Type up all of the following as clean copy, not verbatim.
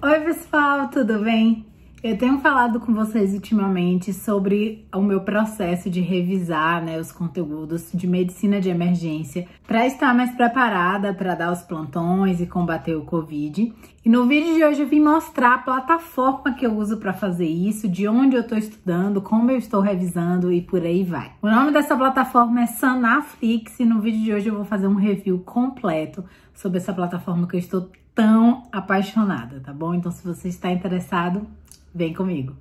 Oi pessoal, tudo bem? Eu tenho falado com vocês ultimamente sobre o meu processo de revisar, os conteúdos de medicina de emergência para estar mais preparada para dar os plantões e combater o Covid. E no vídeo de hoje eu vim mostrar a plataforma que eu uso para fazer isso, de onde eu estou estudando, como eu estou revisando e por aí vai. O nome dessa plataforma é Sanaflix e no vídeo de hoje eu vou fazer um review completo sobre essa plataforma que eu estou tão apaixonada, tá bom? Então se você está interessado, vem comigo!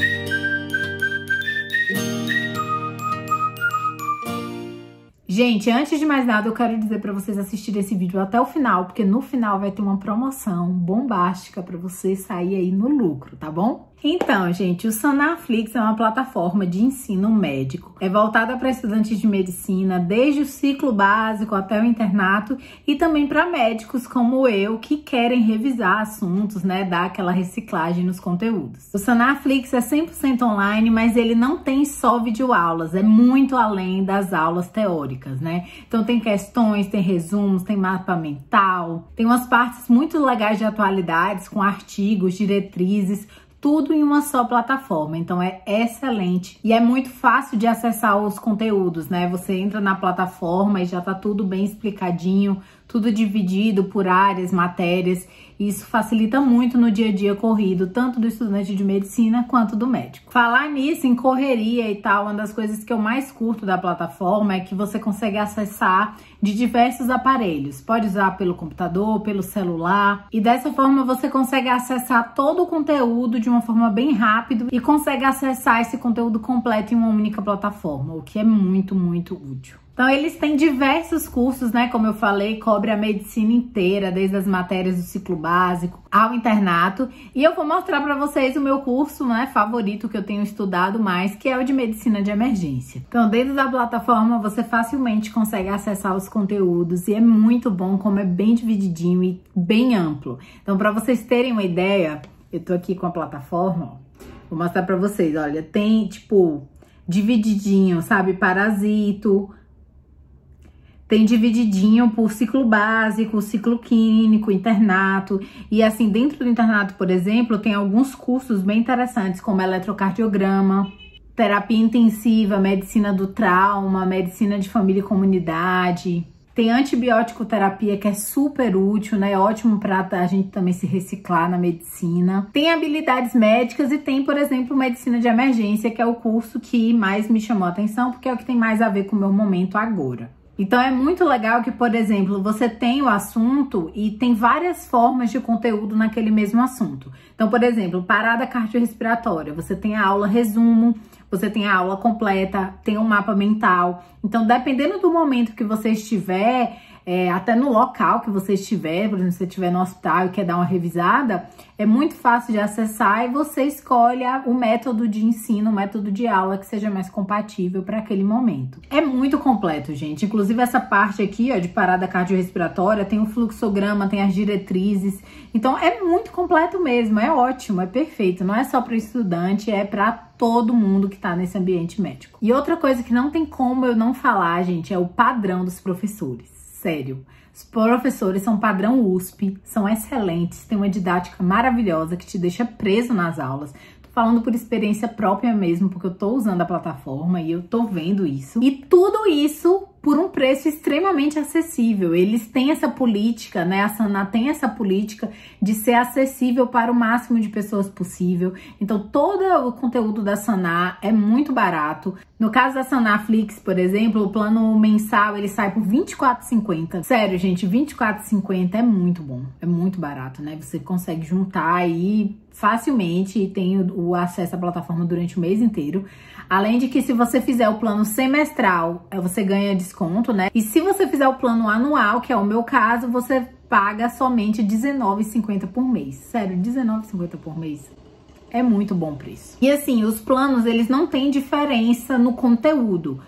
Gente, antes de mais nada, eu quero dizer para vocês assistirem esse vídeo até o final, porque no final vai ter uma promoção bombástica para você sair aí no lucro, tá bom? Então, gente, o Sanaflix é uma plataforma de ensino médico. É voltada para estudantes de medicina, desde o ciclo básico até o internato, e também para médicos como eu, que querem revisar assuntos, dar aquela reciclagem nos conteúdos. O Sanaflix é 100% online, mas ele não tem só videoaulas, é muito além das aulas teóricas, Então tem questões, tem resumos, tem mapa mental, tem umas partes muito legais de atualidades, com artigos, diretrizes, tudo em uma só plataforma, então é excelente e é muito fácil de acessar os conteúdos, Você entra na plataforma e já tá tudo bem explicadinho, tudo dividido por áreas, matérias, e isso facilita muito no dia a dia corrido, tanto do estudante de medicina quanto do médico. Falar nisso, em correria e tal, uma das coisas que eu mais curto da plataforma é que você consegue acessar de diversos aparelhos. Pode usar pelo computador, pelo celular, e dessa forma você consegue acessar todo o conteúdo de uma forma bem rápida e consegue acessar esse conteúdo completo em uma única plataforma, o que é muito, muito útil. Então, eles têm diversos cursos, Como eu falei, cobre a medicina inteira, desde as matérias do ciclo básico ao internato. E eu vou mostrar para vocês o meu curso, favorito, que eu tenho estudado mais, que é o de medicina de emergência. Então, dentro da plataforma, você facilmente consegue acessar os conteúdos e é muito bom, como é bem divididinho e bem amplo. Então, para vocês terem uma ideia, eu tô aqui com a plataforma, vou mostrar para vocês, olha, tem, divididinho, parasito. Tem divididinho por ciclo básico, ciclo clínico, internato. E assim, dentro do internato, por exemplo, tem alguns cursos bem interessantes, como eletrocardiograma, terapia intensiva, medicina do trauma, medicina de família e comunidade. Tem antibiótico terapia, que é super útil, Ótimo para a gente também se reciclar na medicina. Tem habilidades médicas e tem, por exemplo, medicina de emergência, que é o curso que mais me chamou a atenção, porque é o que tem mais a ver com o meu momento agora. Então é muito legal que, por exemplo, você tem o assunto e tem várias formas de conteúdo naquele mesmo assunto. Então, por exemplo, parada cardiorrespiratória, você tem a aula resumo, você tem a aula completa, tem um mapa mental. Então, dependendo do momento que você estiver, até no local que você estiver, por exemplo, se você estiver no hospital e quer dar uma revisada, é muito fácil de acessar e você escolhe o método de ensino, o método de aula que seja mais compatível para aquele momento. É muito completo, gente. Inclusive essa parte aqui, de parada cardiorrespiratória, tem o fluxograma, tem as diretrizes. Então é muito completo mesmo, é ótimo, é perfeito. Não é só para o estudante, é para todo mundo que tá nesse ambiente médico. E outra coisa que não tem como eu não falar, gente, é o padrão dos professores. Sério, os professores são padrão USP, são excelentes, têm uma didática maravilhosa que te deixa preso nas aulas. Tô falando por experiência própria mesmo, porque eu tô usando a plataforma e eu tô vendo isso. E tudo isso por um preço extremamente acessível. Eles têm essa política, A Sana tem essa política de ser acessível para o máximo de pessoas possível. Então, todo o conteúdo da Sana é muito barato. No caso da Sanaflix, por exemplo, o plano mensal, ele sai por R$ 24,50. Sério, gente, R$ 24,50 é muito bom. É muito barato, Você consegue juntar aí facilmente e tem o acesso à plataforma durante o mês inteiro. Além de que, se você fizer o plano semestral, você ganha desconto, E se você fizer o plano anual, que é o meu caso, você paga somente R$ 19,50 por mês. Sério, R$ 19,50 por mês. É muito bom preço. E assim, os planos, eles não têm diferença no conteúdo.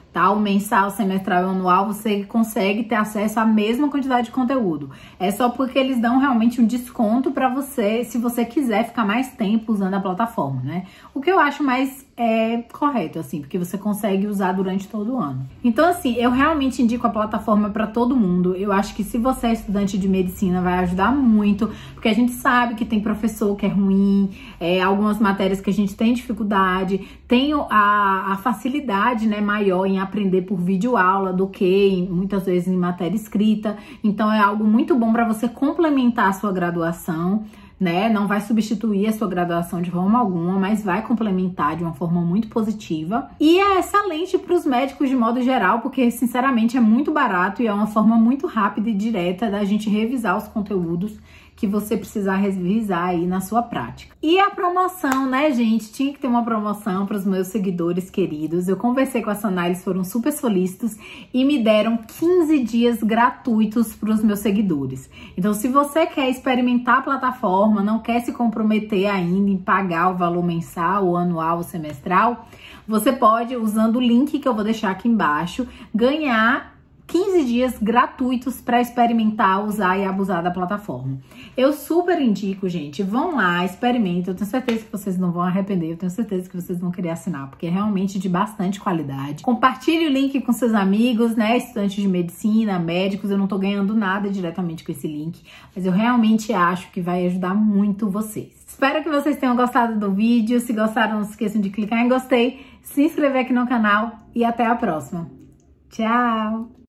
tá? O mensal, semestral e anual, você consegue ter acesso à mesma quantidade de conteúdo. É só porque eles dão realmente um desconto para você, se você quiser ficar mais tempo usando a plataforma, né? O que eu acho mais correto, assim, porque você consegue usar durante todo o ano. Então, assim, eu realmente indico a plataforma para todo mundo. Eu acho que se você é estudante de medicina, vai ajudar muito, porque a gente sabe que tem professor que é ruim, algumas matérias que a gente tem dificuldade, tem a facilidade, né, maior em aprender por videoaula do que muitas vezes em matéria escrita. Então, é algo muito bom para você complementar a sua graduação, né? Não vai substituir a sua graduação de forma alguma, mas vai complementar de uma forma muito positiva. E é excelente para os médicos de modo geral, porque sinceramente é muito barato e é uma forma muito rápida e direta da gente revisar os conteúdos que você precisar revisar aí na sua prática. E a promoção, né, gente? Tinha que ter uma promoção para os meus seguidores queridos. Eu conversei com a Saná, eles foram super solícitos e me deram 15 dias gratuitos para os meus seguidores. Então, se você quer experimentar a plataforma, não quer se comprometer ainda em pagar o valor mensal, ou anual, ou semestral, você pode, usando o link que eu vou deixar aqui embaixo, ganhar 15 dias gratuitos para experimentar, usar e abusar da plataforma. Eu super indico, gente. Vão lá, experimentem. Eu tenho certeza que vocês não vão arrepender. Eu tenho certeza que vocês vão querer assinar, porque é realmente de bastante qualidade. Compartilhe o link com seus amigos, né? Estudantes de medicina, médicos. Eu não tô ganhando nada diretamente com esse link, mas eu realmente acho que vai ajudar muito vocês. Espero que vocês tenham gostado do vídeo. Se gostaram, não se esqueçam de clicar em gostei, se inscrever aqui no canal e até a próxima. Tchau!